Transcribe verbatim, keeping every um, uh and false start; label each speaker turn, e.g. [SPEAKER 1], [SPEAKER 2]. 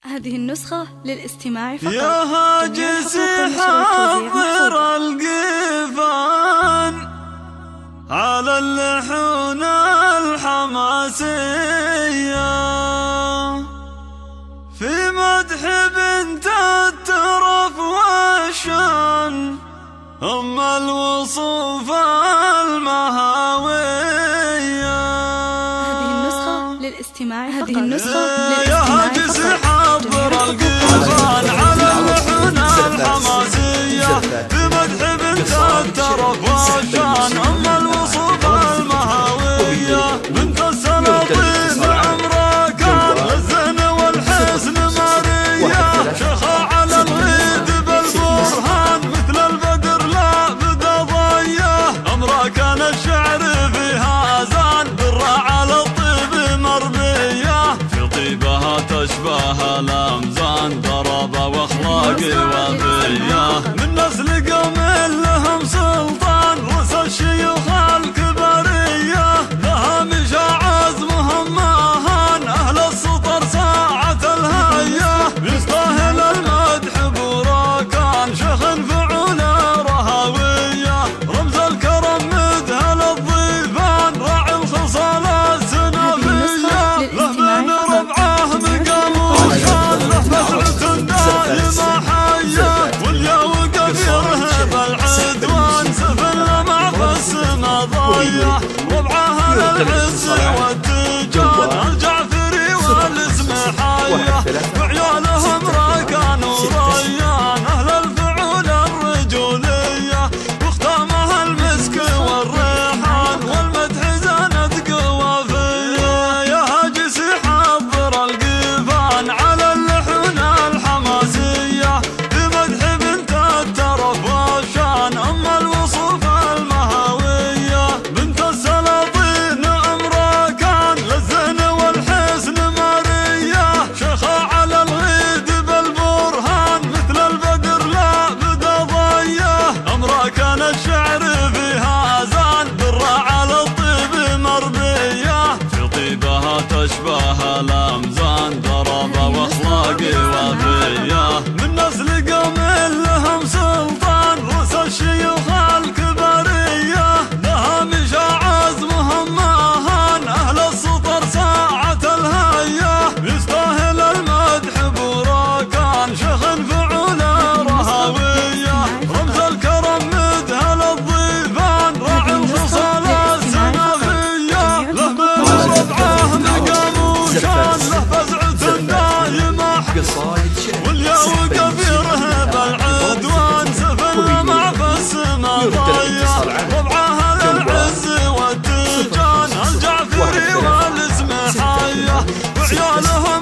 [SPEAKER 1] هذه النسخة للاستماع فقط.
[SPEAKER 2] يا هاجس حضر القيفان على اللحون الحماسية في مدح بنت الترف والشان أم الوصوف المهاوية.
[SPEAKER 1] هذه النسخة للاستماع فقط. هذه النسخة
[SPEAKER 2] يا هاجس حضر القيفان على اللحون الحماسية في مدح بنت الترف والشان أم الوصوف المهاوية. بنت السلاطين عمرها كان للزين والحسن مارية شيخة على الغيد بالبرهان مثل البدر لا بدا ضيه. عمرها كان الشعر فيها زان برا على الطيب مربية في طيبها تشبه الأمزان ضربة واخلاق وفية من نسل قوم لهم سلطان رؤوس الشيوخ الكبارية لها مشى عزمهم مهان أهل السطر ساعة الهية يستاهل المدح براكان شيخ فعول رهوية رمز الكرم مدهل الضيفان راعي الخصال السنافية له من ربعه مقام وشان له بسعة دائمة حية واليا وقف يرهب العدوان سفل مع بسم ضايع ربعها للعز والتجان الجعفري والاسم حية وعيالهم راكان وريان أهل الفعول الرجولية واختامها المسك والريحان والمدح زانت قوافية. يا هاجس حضر القيفان على اللحون الحماسية في مدح بنت الترف والشان أم الوصوف المهاوية. بنت السلاطين عمرها كان للزين والحسن مارية شيخة على الغيد بالبرهان مثل البدر لا بدا ضيه. عمرها كان الشعر فيها زان برا على الطيب مربية في طيبها تشبه الأمزان ضربة واخلاق وفية من نسل قوم لهم سلطان رؤوس الشيوخ الكبارية لها مشى عزمهم مهان أهل السطر ساعة الهية يستاهل المدح براكان شيخ فعول رهوية رمز الكرم مدهل الضيفان راعي الخصال السنافية له من ربعه مقام وشان له بسعة دائمة واليا وقف يرهب العدوان سفل مع بسم ضايع ربعها للعز والتجان الجعفري والاسم حية وعيالهم